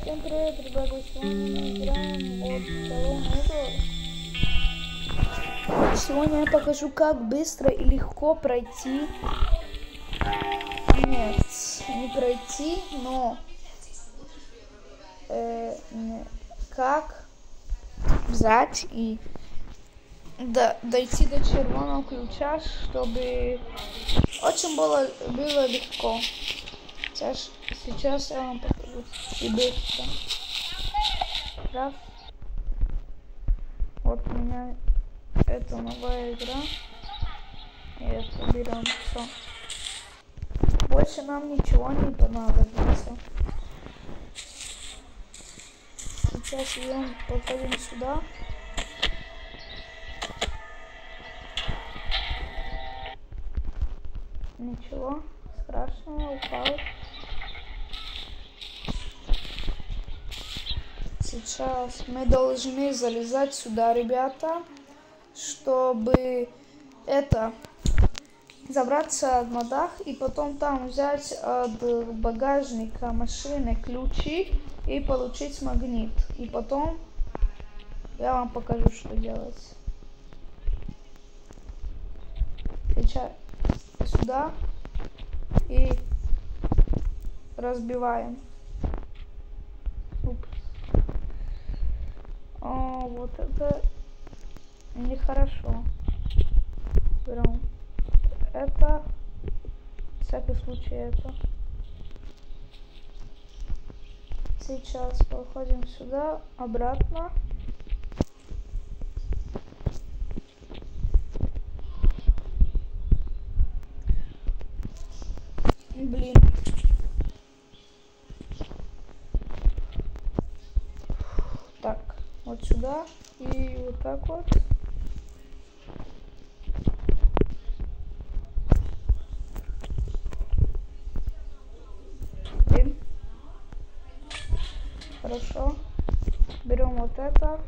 Всем привет, ребята, сегодня мы играем вот Salon. Сегодня я покажу, как быстро и легко пройти. Нет, не пройти, но как взять и дойти до червоного ключа, чтобы очень было легко. Сейчас я вам покажу. И быстро. Раз. Вот у меня это новая игра. И это берем все. Больше нам ничего не понадобится. Сейчас идем, подходим сюда. Ничего страшного, упал. Сейчас мы должны залезать сюда, ребята, чтобы забраться на дах и потом там взять от багажника машины ключи и получить магнит. И потом я вам покажу, что делать. Сейчас сюда и разбиваем. О, вот это нехорошо. Берем это, в всякий случай это. Сейчас проходим сюда, обратно. Блин. Так, вот сюда и вот так вот. Блин. Хорошо. Берем вот это.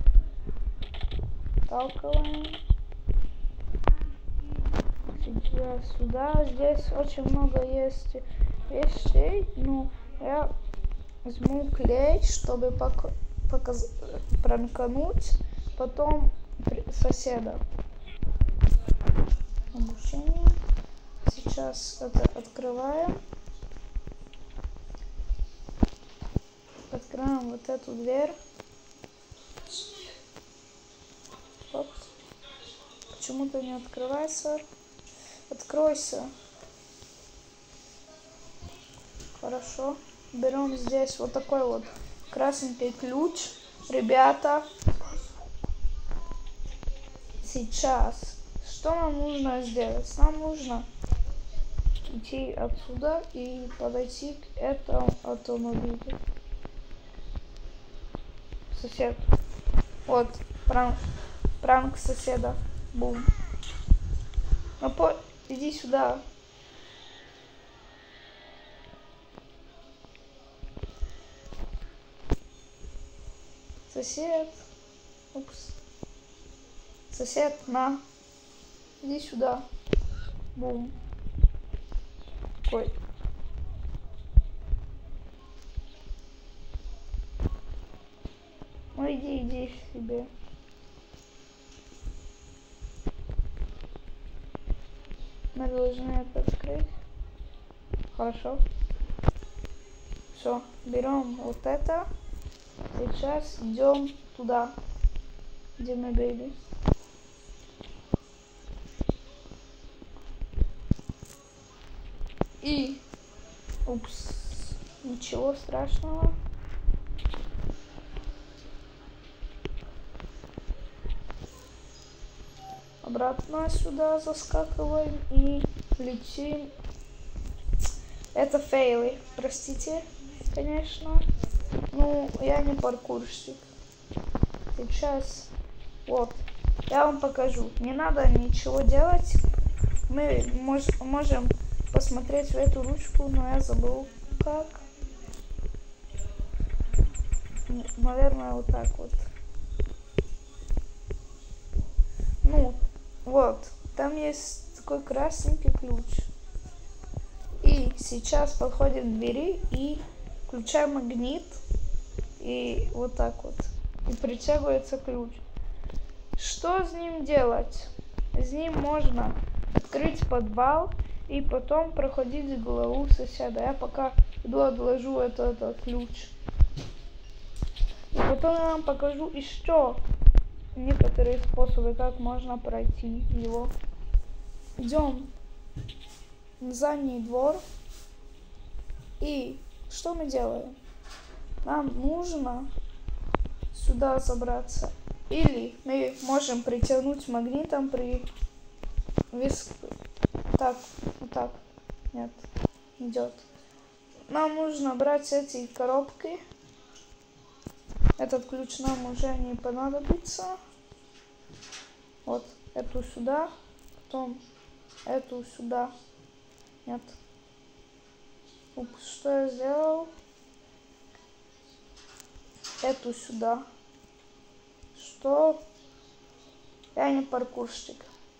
Толкаем. Сейчас сюда. Здесь очень много есть вещей. Ну, я возьму клей, чтобы пранкануть потом соседа. Обучение. Сейчас это открываем. Открываем вот эту дверь. Оп. Почему-то не открывается. Откройся. Хорошо. Берем здесь вот такой вот красненький ключ. Ребята, сейчас что нам нужно сделать? Нам нужно идти отсюда и подойти к этому автомобилю. Сосед. Вот, пранк соседа. Бум. Иди сюда. Сосед. Упс. Сосед, на. Иди сюда. Бум. Ой. Ну иди себе. Мы должны это открыть. Хорошо. Все, берем вот это. Сейчас идем туда, где мы были. И, упс, ничего страшного. Обратно сюда заскакиваем и летим. Это фейлы, простите, конечно. Ну, я не паркурщик. Сейчас, вот, я вам покажу. Не надо ничего делать. Мы можем посмотреть в эту ручку, но я забыл как. Наверное, вот так вот. Ну, вот, там есть такой красненький ключ. И сейчас подходим к двери и включаем магнит. и вот так вот. И притягивается ключ. Что с ним делать? С ним можно открыть подвал и потом проходить главу соседа. Я пока иду отложу этот ключ. И потом я вам покажу еще некоторые способы, как можно пройти его. Идем в задний двор. И что мы делаем? Нам нужно сюда забраться. Или мы можем притянуть магнитом при Так, вот так. Нет, идет. Нам нужно брать эти коробки. Этот ключ нам уже не понадобится. Вот, эту сюда, потом эту сюда. Нет. Упс, что я сделал? Эту сюда. Что? Я не паркурщик.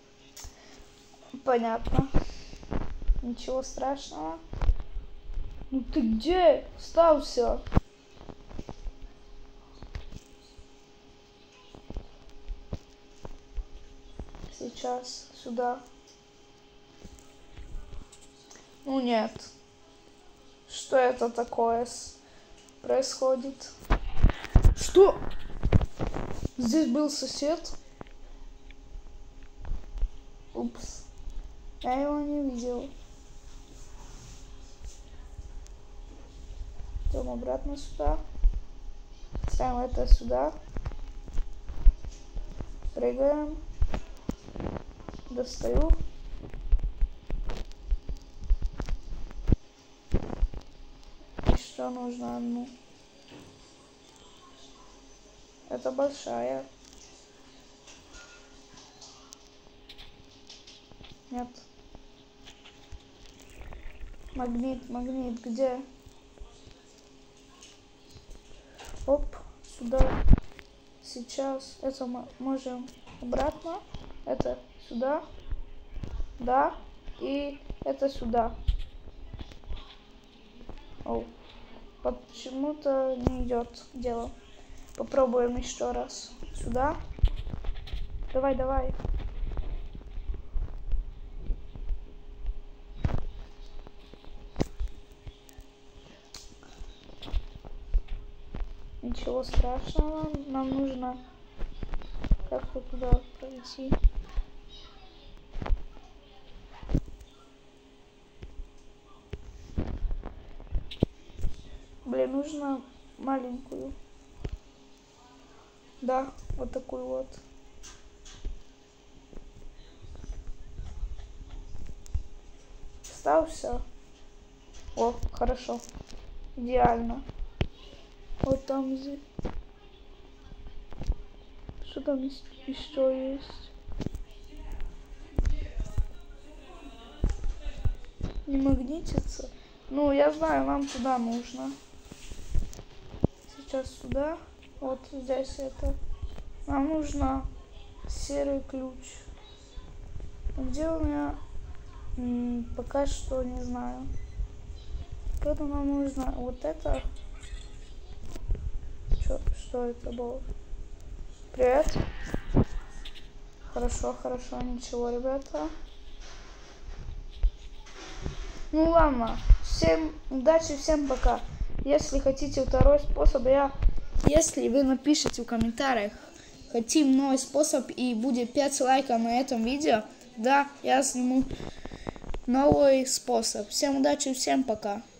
Понятно. Ничего страшного. Ну ты где? Остался. Сейчас сюда. Ну нет. Что это такое происходит? Что? Здесь был сосед? Упс. Я его не видел. Идем обратно сюда. Ставим это сюда. Прыгаем. Достаю. Еще нужно одну. Это большая. Нет. Магнит, где? Оп, сюда. Сейчас. Это мы можем обратно. Это сюда. Да. И это сюда. О, почему-то не идет дело. Попробуем еще раз. Сюда. Давай. Ничего страшного. Нам нужно как-то туда пройти. Блин, нужно маленькую. Да, вот такую вот. Остался. О, хорошо. Идеально. Вот там здесь. Что там еще есть? Не магнитится. Ну, я знаю, нам туда нужно. Сейчас сюда. Вот здесь это. Нам нужно серый ключ. Где у меня? Пока что не знаю. Поэтому нам нужно вот это. Что это было? Привет. Хорошо, ничего, ребята. Ну ладно, всем удачи, всем пока. Если хотите второй способ, если вы напишите в комментариях, хотим новый способ и будет 5 лайков на этом видео, да, я сниму новый способ. Всем удачи, всем пока.